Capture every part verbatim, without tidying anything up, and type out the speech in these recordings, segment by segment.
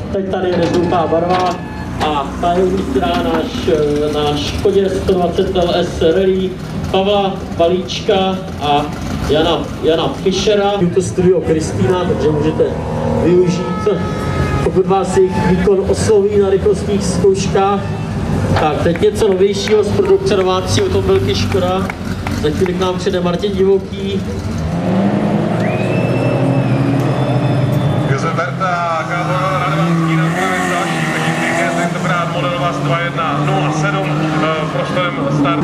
teď tady jede žlutá barva a ta je umístěná náš, na Škodě sto dvacet L S Rally Pavla Balíčka a Jana, Jana Fischera. Je to studio Kristýna, takže můžete využít, pokud vás jejich výkon osloví na rychlostních zkouškách. Tak, teď něco novějšího z produkce domácí automobilky Škoda. Za chvíli k nám přijde Martin Divoký. Josef Berta, Kábor Radovanský na zdraví další techniky, tentokrát model V A S dva jedna nula sedm v prostorem start.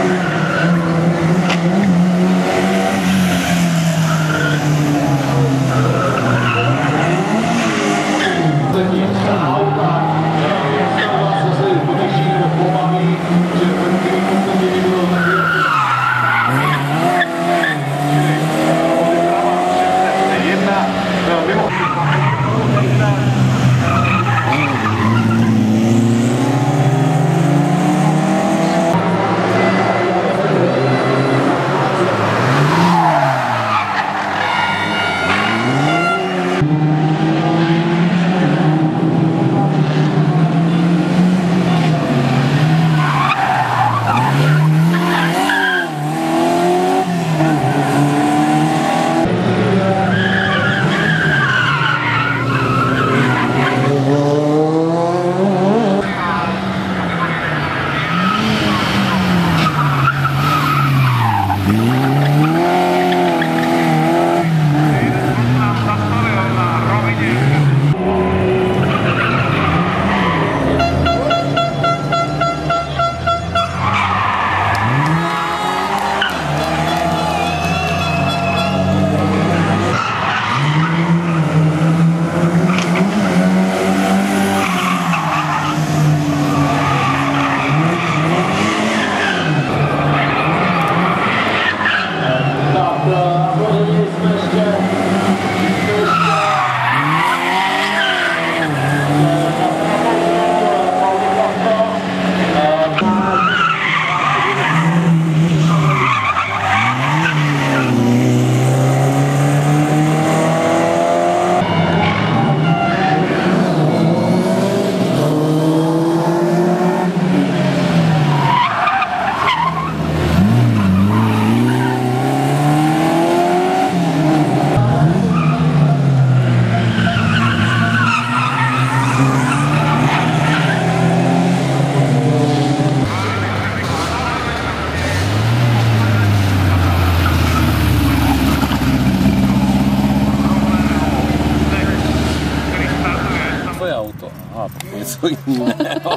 Auto. Aha, tak něco jiného.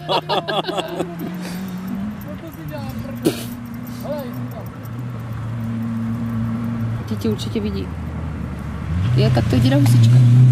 Děti určitě vidí. Je, tak to jde na husička.